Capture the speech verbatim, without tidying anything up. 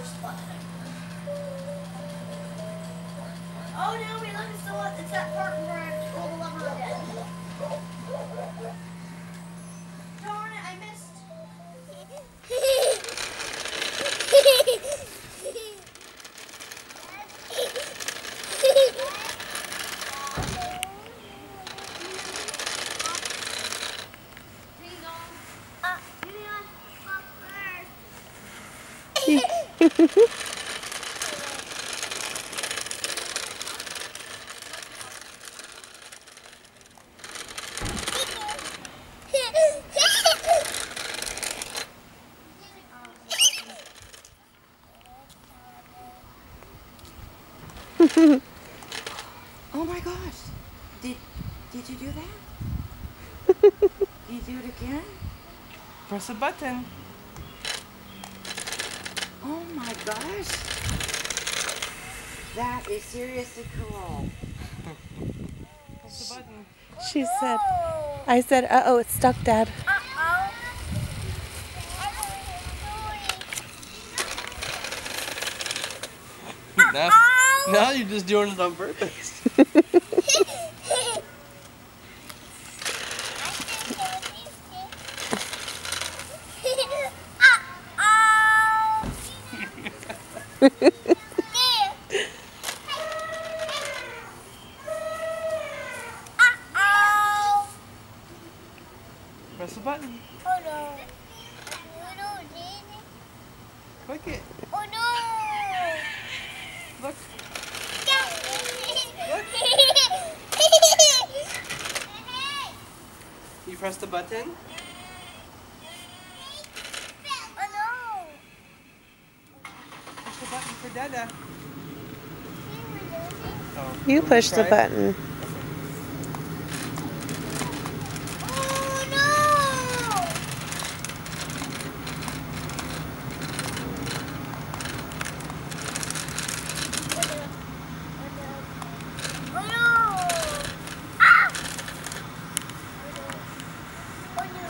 first button. Oh no, we look, it's still it's that part where I have to pull the lever again. Darn it, I missed. Oh my gosh. Did did you do that? Can you do it again? Press a button. Oh my gosh. That is seriously cool. Press the button. She said, I said, uh-oh, it's stuck, Dad. Now, now you're just doing it on purpose. Press the button. Oh no. Click it. Oh no. Look. You press the button. Oh no. Push the button for Dada. Oh, You want push to the try? button. Oh no. Oh no. Ah. Oh no.